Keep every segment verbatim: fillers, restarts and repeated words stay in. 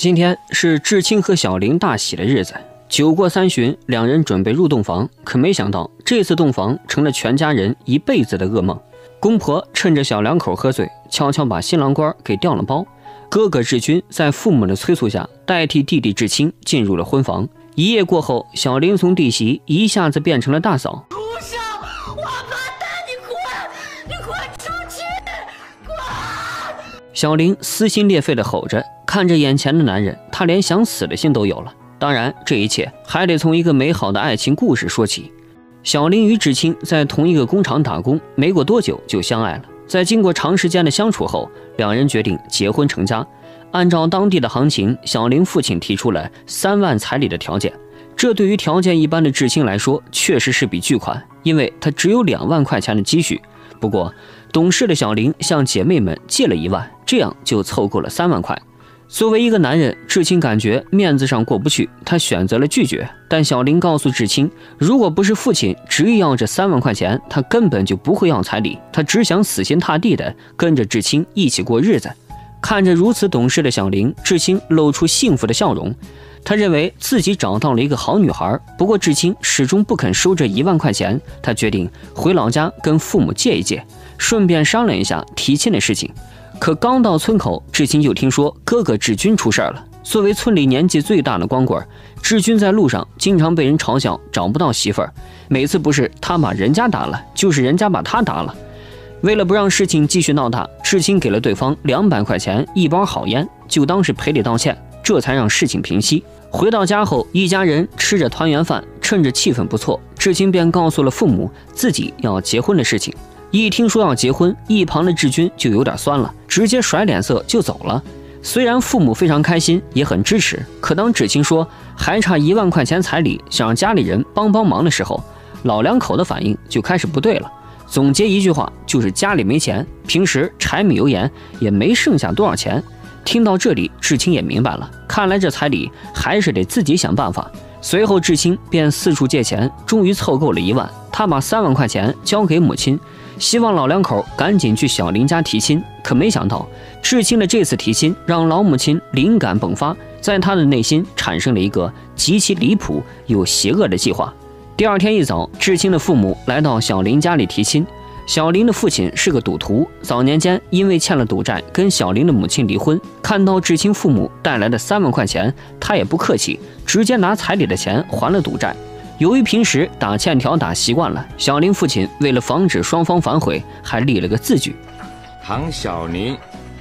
今天是至清和小玲大喜的日子，酒过三巡，两人准备入洞房，可没想到这次洞房成了全家人一辈子的噩梦。公婆趁着小两口喝醉，悄悄把新郎官给调了包。哥哥志军在父母的催促下，代替弟弟志清进入了婚房。一夜过后，小玲从弟媳一下子变成了大嫂。 畜生，王八蛋，你滚！你滚出去！滚！ 小玲撕心裂肺地吼着，看着眼前的男人，她连想死的心都有了。当然，这一切还得从一个美好的爱情故事说起。小玲与志清在同一个工厂打工，没过多久就相爱了。在经过长时间的相处后，两人决定结婚成家。按照当地的行情，小玲父亲提出了三万彩礼的条件。这对于条件一般的志清来说，确实是笔巨款，因为他只有两万块钱的积蓄。不过，懂事的小玲向姐妹们借了一万，这样就凑够了三万块。作为一个男人，志清感觉面子上过不去，他选择了拒绝。但小玲告诉志清，如果不是父亲执意要这三万块钱，他根本就不会要彩礼，他只想死心塌地的跟着志清一起过日子。看着如此懂事的小玲，志清露出幸福的笑容。他认为自己找到了一个好女孩，不过志清始终不肯收这一万块钱，他决定回老家跟父母借一借，顺便商量一下提亲的事情。可刚到村口，志清就听说哥哥志军出事了。作为村里年纪最大的光棍，志军在路上经常被人嘲笑找不到媳妇儿，每次不是他把人家打了，就是人家把他打了。为了不让事情继续闹大，志清给了对方两百块钱一包好烟，就当是赔礼道歉，这才让事情平息。回到家后，一家人吃着团圆饭，趁着气氛不错，志清便告诉了父母自己要结婚的事情。一听说要结婚，一旁的志军就有点酸了，直接甩脸色就走了。虽然父母非常开心，也很支持，可当志清说还差一万块钱彩礼，想让家里人帮帮忙的时候，老两口的反应就开始不对了。总结一句话，就是家里没钱，平时柴米油盐也没剩下多少钱。听到这里，志清也明白了，看来这彩礼还是得自己想办法。随后志清便四处借钱，终于凑够了一万，他把三万块钱交给母亲，希望老两口赶紧去小林家提亲。可没想到，志清的这次提亲让老母亲灵感迸发，在她的内心产生了一个极其离谱又邪恶的计划。第二天一早，志清的父母来到小林家里提亲。小林的父亲是个赌徒，早年间因为欠了赌债，跟小林的母亲离婚。看到志清父母带来的三万块钱，他也不客气，直接拿彩礼的钱还了赌债。由于平时打欠条打习惯了，小林父亲为了防止双方反悔，还立了个字据： 唐小林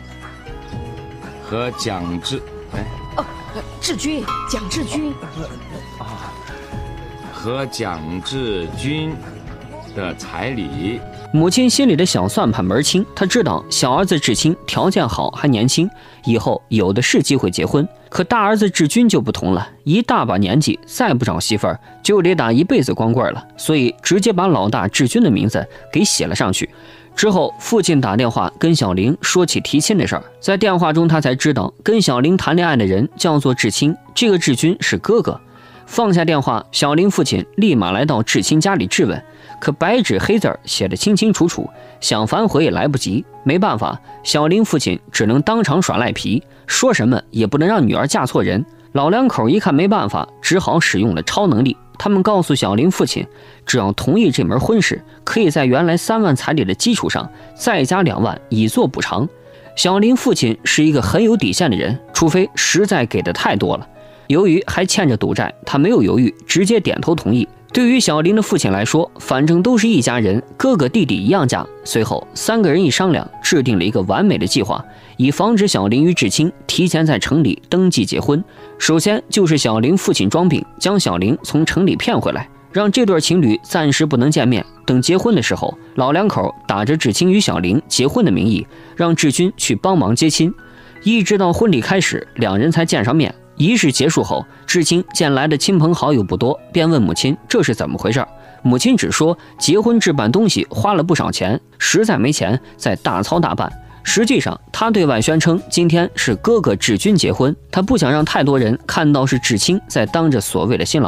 和蒋志，哎， 哦，志军，蒋志军， 啊，和蒋志军的彩礼。 母亲心里的小算盘门清，她知道小儿子志清条件好还年轻，以后有的是机会结婚。可大儿子志军就不同了，一大把年纪，再不找媳妇儿就得打一辈子光棍了，所以直接把老大志军的名字给写了上去。之后父亲打电话跟小玲说起提亲的事儿，在电话中他才知道跟小玲谈恋爱的人叫做志清，这个志军是哥哥。放下电话，小玲父亲立马来到志清家里质问，可白纸黑字写得清清楚楚，想反悔也来不及。没办法，小玲父亲只能当场耍赖皮，说什么也不能让女儿嫁错人。老两口一看没办法，只好使用了超能力。他们告诉小玲父亲，只要同意这门婚事，可以在原来三万彩礼的基础上再加两万以作补偿。小玲父亲是一个很有底线的人，除非实在给的太多了。由于还欠着赌债，他没有犹豫，直接点头同意。对于小林的父亲来说，反正都是一家人，哥哥弟弟一样嫁。随后三个人一商量，制定了一个完美的计划，以防止小林与志清提前在城里登记结婚。首先就是小林父亲装病，将小林从城里骗回来，让这对情侣暂时不能见面。等结婚的时候，老两口打着志清与小林结婚的名义，让志军去帮忙接亲。一直到婚礼开始，两人才见上面。仪式结束后，志清见来的亲朋好友不多，便问母亲这是怎么回事。母亲只说结婚置办东西花了不少钱，实在没钱再大操大办。实际上他对外宣称今天是哥哥志军结婚，他不想让太多人看到是志清在当着所谓的新郎官。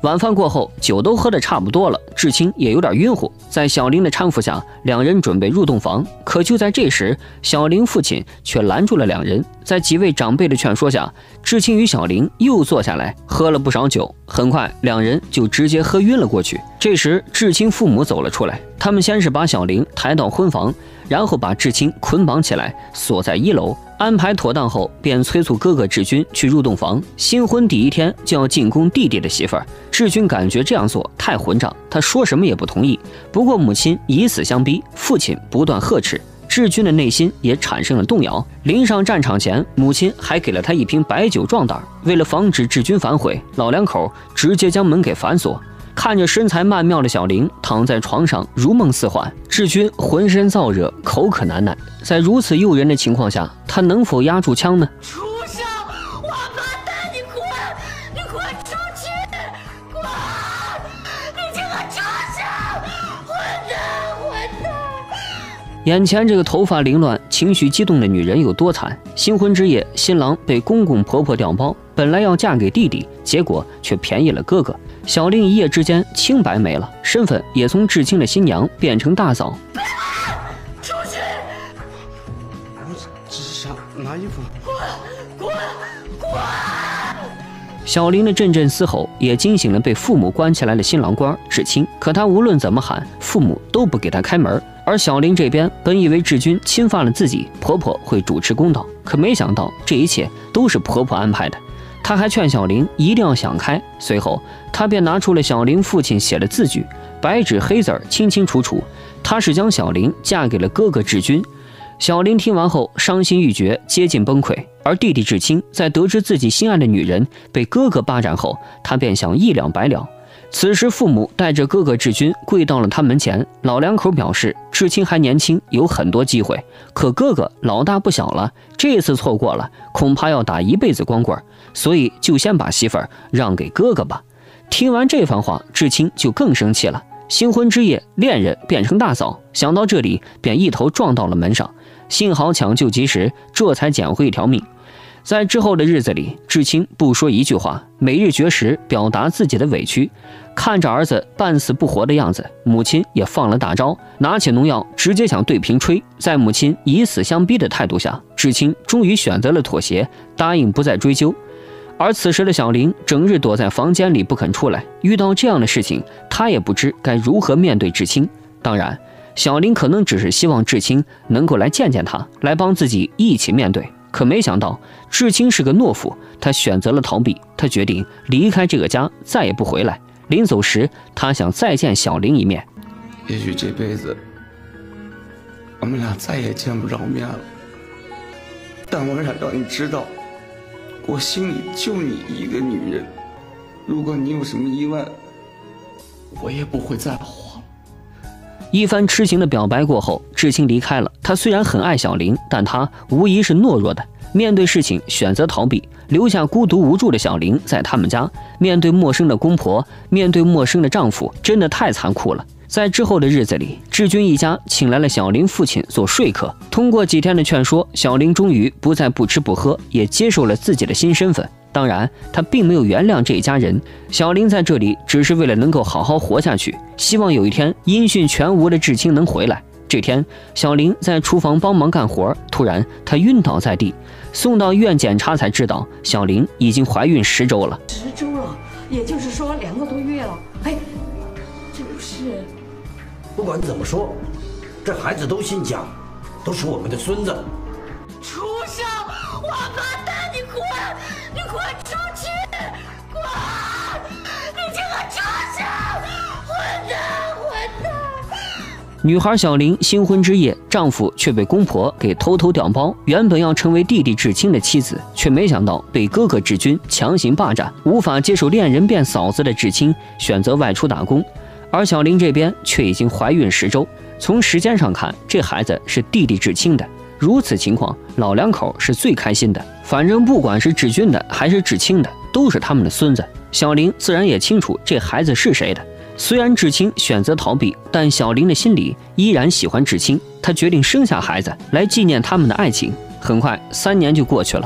晚饭过后，酒都喝得差不多了，志清也有点晕乎。在小林的搀扶下，两人准备入洞房。可就在这时，小林父亲却拦住了两人。在几位长辈的劝说下，志清与小林又坐下来喝了不少酒。很快，两人就直接喝晕了过去。这时，志清父母走了出来，他们先是把小林抬到婚房，然后把志清捆绑起来，锁在一楼。安排妥当后，便催促哥哥志军去入洞房。新婚第一天就要进宫弟弟的媳妇儿，志军感觉这样做太混账，他说什么也不同意。不过母亲以死相逼，父亲不断呵斥，志军的内心也产生了动摇。临上战场前，母亲还给了他一瓶白酒壮胆。为了防止志军反悔，老两口直接将门给反锁。看着身材曼妙的小玲躺在床上如梦似幻，志军浑身燥热，口渴难耐。在如此诱人的情况下，他能否压住枪呢？ 畜生，王八蛋，你滚！你滚出去！滚！你这个畜生！混蛋！混蛋！ 眼前这个头发凌乱、情绪激动的女人有多惨？新婚之夜，新郎被公公婆婆调包，本来要嫁给弟弟，结果却便宜了哥哥。小玲一夜之间清白没了，身份也从至亲的新娘变成大嫂。 出去！ 我只是想拿衣服。 滚！滚！滚！ 小玲的阵阵嘶吼也惊醒了被父母关起来的新郎官至亲，可他无论怎么喊，父母都不给他开门。而小玲这边本以为志军侵犯了自己，婆婆会主持公道，可没想到这一切都是婆婆安排的。他还劝小玲一定要想开，随后他便拿出了小玲父亲写的字据，白纸黑字清清楚楚，他是将小玲嫁给了哥哥志军。小玲听完后伤心欲绝，接近崩溃。而弟弟志清在得知自己心爱的女人被哥哥霸占后，他便想一了百了。此时父母带着哥哥志军跪到了他门前，老两口表示志清还年轻，有很多机会，可哥哥老大不小了，这次错过了恐怕要打一辈子光棍，所以就先把媳妇儿让给哥哥吧。听完这番话，志清就更生气了。新婚之夜，恋人变成大嫂，想到这里便一头撞到了门上，幸好抢救及时，这才捡回一条命。在之后的日子里，志清不说一句话，每日绝食表达自己的委屈。看着儿子半死不活的样子，母亲也放了大招，拿起农药直接想对瓶吹。在母亲以死相逼的态度下，志清终于选择了妥协，答应不再追究。而此时的小玲整日躲在房间里不肯出来，遇到这样的事情，她也不知该如何面对志清。当然，小玲可能只是希望志清能够来见见她，来帮自己一起面对。可没想到，志清是个懦夫，他选择了逃避，他决定离开这个家，再也不回来。临走时，他想再见小玲一面。 也许这辈子我们俩再也见不着面了，但我想让你知道，我心里就你一个女人。如果你有什么意外，我也不会再活了。 一番痴情的表白过后，志清离开了。他虽然很爱小玲，但他无疑是懦弱的，面对事情选择逃避，留下孤独无助的小玲在他们家，面对陌生的公婆，面对陌生的丈夫，真的太残酷了。在之后的日子里，志军一家请来了小玲父亲做说客。通过几天的劝说，小玲终于不再不吃不喝，也接受了自己的新身份。当然，她并没有原谅这一家人。小玲在这里只是为了能够好好活下去，希望有一天音讯全无的志清能回来。这天，小玲在厨房帮忙干活，突然她晕倒在地，送到医院检查才知道，小玲已经怀孕十周了。 十周了，也就是说两个多月了。哎，这不是…… 不管怎么说，这孩子都姓蒋，都是我们的孙子。 畜生，王八蛋，你滚！你滚出去！滚！你这个畜生！混蛋！混蛋！ 女孩小玲新婚之夜，丈夫却被公婆给偷偷调包。原本要成为弟弟志清的妻子，却没想到被哥哥志军强行霸占。无法接受恋人变嫂子的志清选择外出打工，而小玲这边却已经怀孕十周。从时间上看，这孩子是弟弟志清的。如此情况，老两口是最开心的。反正不管是志军的还是志清的，都是他们的孙子。小玲自然也清楚这孩子是谁的。虽然志清选择逃避，但小玲的心里依然喜欢志清。她决定生下孩子来纪念他们的爱情。很快，三年就过去了。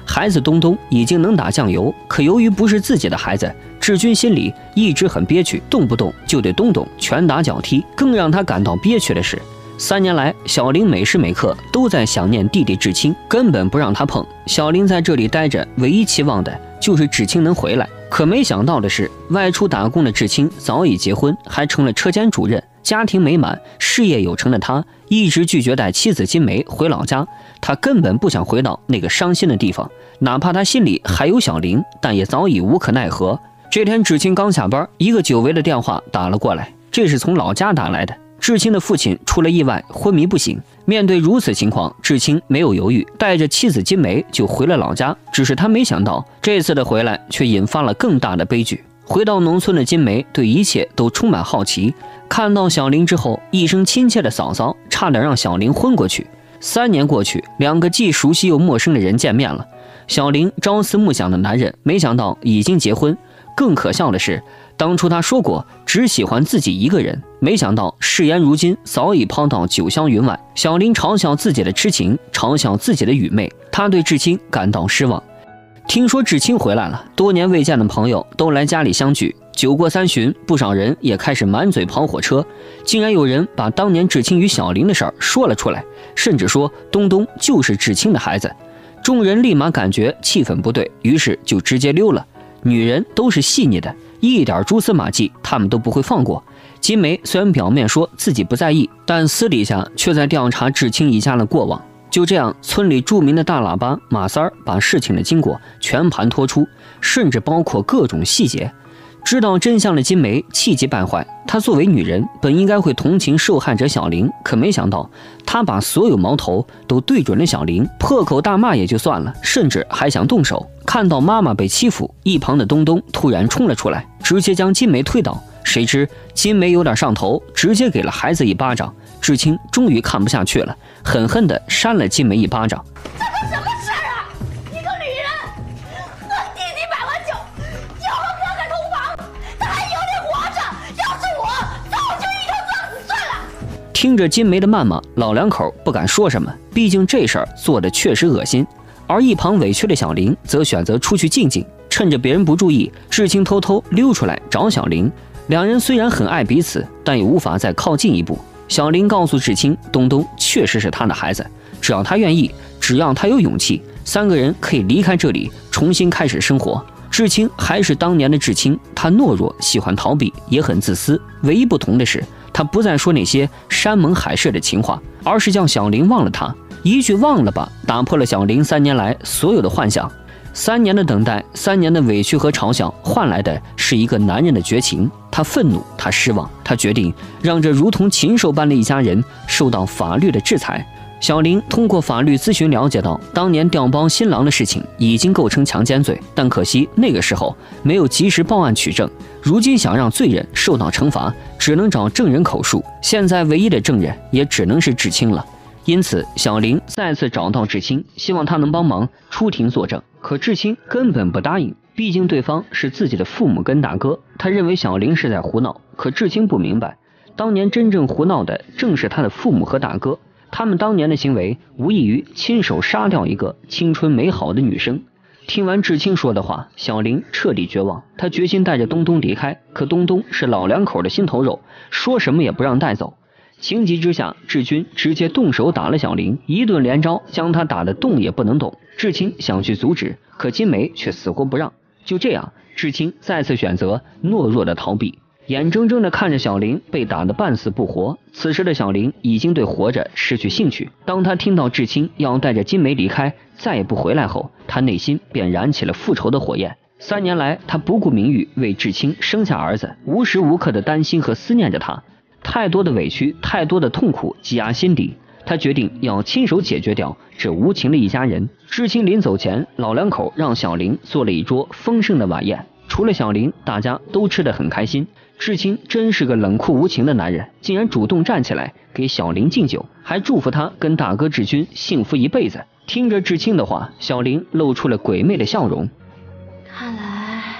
孩子东东已经能打酱油，可由于不是自己的孩子，志军心里一直很憋屈，动不动就对东东拳打脚踢。更让他感到憋屈的是，三年来小玲每时每刻都在想念弟弟志清，根本不让他碰。小玲在这里待着，唯一期望的就是志清能回来。可没想到的是，外出打工的志清早已结婚，还成了车间主任，家庭美满，事业有成的他一直拒绝带妻子金梅回老家。他根本不想回到那个伤心的地方，哪怕他心里还有小玲，但也早已无可奈何。这天志清刚下班，一个久违的电话打了过来，这是从老家打来的。志清的父亲出了意外，昏迷不醒。面对如此情况，志清没有犹豫，带着妻子金梅就回了老家。只是他没想到，这次的回来却引发了更大的悲剧。回到农村的金梅对一切都充满好奇，看到小玲之后，一声亲切的嫂嫂，差点让小玲昏过去。三年过去，两个既熟悉又陌生的人见面了。小玲朝思暮想的男人，没想到已经结婚。更可笑的是，当初他说过只喜欢自己一个人，没想到誓言如今早已抛到九霄云外。小玲嘲笑自己的痴情，嘲笑自己的愚昧，她对志清感到失望。听说志清回来了，多年未见的朋友都来家里相聚。酒过三巡，不少人也开始满嘴跑火车，竟然有人把当年志清与小玲的事儿说了出来，甚至说东东就是志清的孩子。众人立马感觉气氛不对，于是就直接溜了。女人都是细腻的，一点蛛丝马迹他们都不会放过。金梅虽然表面说自己不在意，但私底下却在调查志清一家的过往。就这样，村里著名的大喇叭马三儿把事情的经过全盘托出，甚至包括各种细节。知道真相的金梅气急败坏，她作为女人本应该会同情受害者小玲，可没想到她把所有矛头都对准了小玲，破口大骂也就算了，甚至还想动手。看到妈妈被欺负，一旁的东东突然冲了出来，直接将金梅推倒。谁知金梅有点上头，直接给了孩子一巴掌。志清终于看不下去了，狠狠地扇了金梅一巴掌。 这都什么事儿啊！一个女人，我弟弟买完酒就和哥哥同房，他还有脸活着？要是我，早就一头撞死算了。 听着金梅的谩骂，老两口不敢说什么，毕竟这事儿做的确实恶心。而一旁委屈的小玲则选择出去静静，趁着别人不注意，志清偷偷溜出来找小玲。两人虽然很爱彼此，但也无法再靠近一步。小玲告诉志清，东东确实是他的孩子，只要他愿意，只要他有勇气，三个人可以离开这里，重新开始生活。志清还是当年的志清，他懦弱，喜欢逃避，也很自私。唯一不同的是，他不再说那些山盟海誓的情话，而是叫小玲忘了他。一句忘了吧，打破了小玲三年来所有的幻想。三年的等待，三年的委屈和嘲笑，换来的是一个男人的绝情。他愤怒，他失望，他决定让这如同禽兽般的一家人受到法律的制裁。小玲通过法律咨询了解到，当年调包新郎的事情已经构成强奸罪，但可惜那个时候没有及时报案取证。如今想让罪人受到惩罚，只能找证人口述，现在唯一的证人也只能是志清了。因此，小玲再次找到志清，希望他能帮忙出庭作证。可志清根本不答应，毕竟对方是自己的父母跟大哥，他认为小玲是在胡闹。可志清不明白，当年真正胡闹的正是他的父母和大哥，他们当年的行为无异于亲手杀掉一个青春美好的女生。听完志清说的话，小玲彻底绝望，她决心带着东东离开。可东东是老两口的心头肉，说什么也不让带走。情急之下，志军直接动手打了小玲，一顿连招将她打得动也不能动。志清想去阻止，可金梅却死活不让。就这样，志清再次选择懦弱的逃避，眼睁睁地看着小玲被打得半死不活。此时的小玲已经对活着失去兴趣。当她听到志清要带着金梅离开，再也不回来后，她内心便燃起了复仇的火焰。三年来，她不顾名誉为志清生下儿子，无时无刻的担心和思念着他。太多的委屈，太多的痛苦积压心底，他决定要亲手解决掉这无情的一家人。知青临走前，老两口让小玲做了一桌丰盛的晚宴，除了小玲，大家都吃得很开心。知青真是个冷酷无情的男人，竟然主动站起来给小玲敬酒，还祝福他跟大哥志军幸福一辈子。听着知青的话，小玲露出了鬼魅的笑容。 看来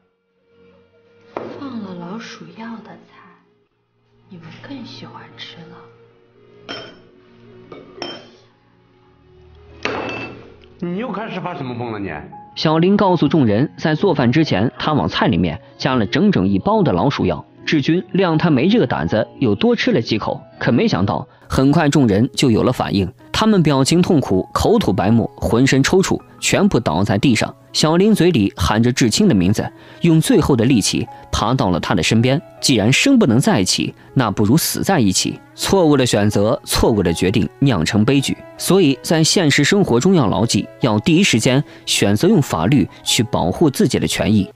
放了老鼠药的菜，你们更喜欢吃了。 你又开始发什么疯了你？ 小林告诉众人，在做饭之前，他往菜里面加了整整一包的老鼠药。志军谅他没这个胆子，又多吃了几口，可没想到，很快众人就有了反应。他们表情痛苦，口吐白沫，浑身抽搐，全部倒在地上。小林嘴里喊着志清的名字，用最后的力气爬到了他的身边。既然生不能在一起，那不如死在一起。错误的选择，错误的决定，酿成悲剧。所以在现实生活中要牢记，要第一时间选择用法律去保护自己的权益。